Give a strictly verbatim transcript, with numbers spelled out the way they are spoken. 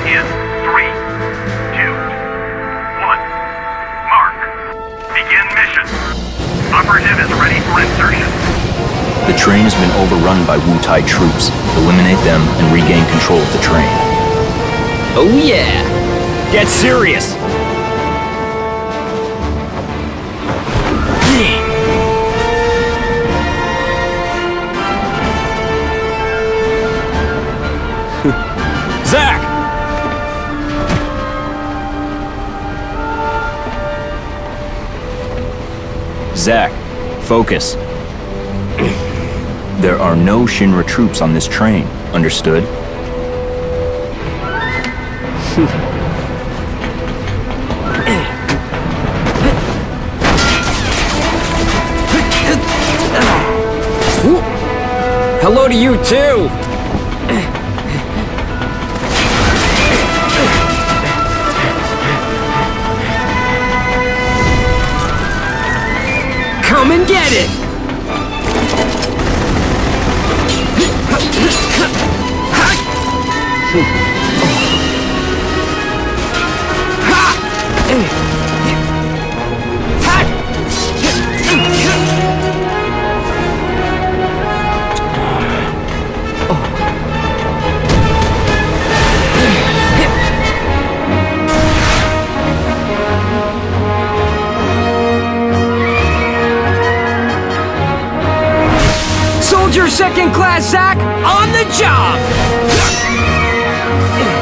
In three, two, one. Mark. Begin mission. Operative is ready for insertion. The train has been overrun by Wutai troops. Eliminate them and regain control of the train. Oh yeah! Get serious! Zack! Zack, focus. There are no Shinra troops on this train, understood? Hello to you too! Come and get it! Soldier second class, Zack, on the job!